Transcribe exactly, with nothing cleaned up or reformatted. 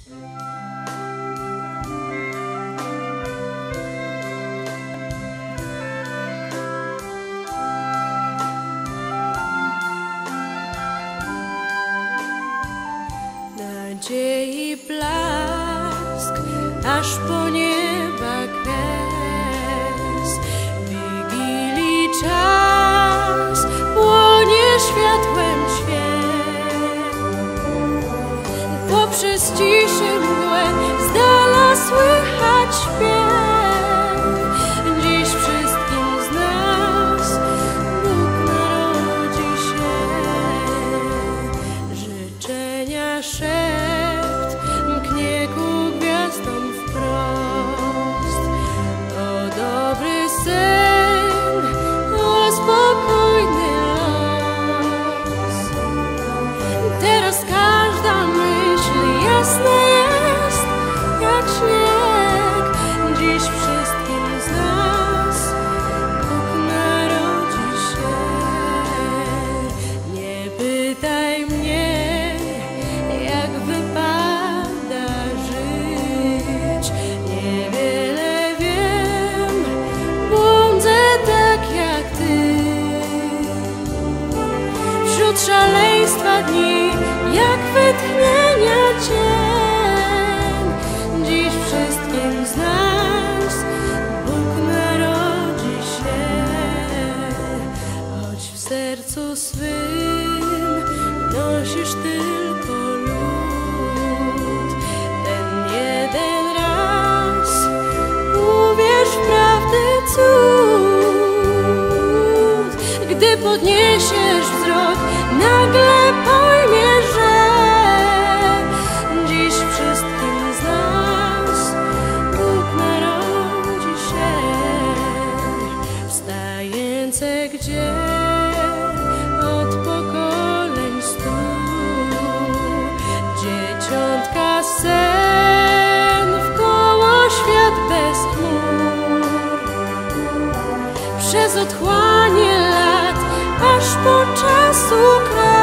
Nadziei blask, aż po nieba kres. Wigilii czas płonie światłem świat. Poprzez ciszy mgłę z dala słychać śpiew. Dziś wszystkim z nas Bóg narodzi się. Życzenia szept mknie ku gwiazdom wprost. O dobry sen, o spokojny los. Teraz każda myśl jasna jest jak śnieg. Dziś wszystkim z nas Bóg narodzi się. Nie pytaj mnie, jak wypada żyć. Niewiele wiem, błądzę tak jak ty. Wśród szaleństwa dni, jak wytchnienia cień. Dziś wszystkim z nas Bóg narodzi się. Choć w sercu swym nosisz tylko lód, ten jeden raz uwierz w prawdę cud. Gdy podniesiesz wzrok, nagle pojmiesz, że dziś wszystkim z nas Bóg narodzi się. Wstające gdzie od pokoleń stu, dzieciątka sen wkoło świat bez chmur. Przez otchłanie lat, aż po czasu kraj.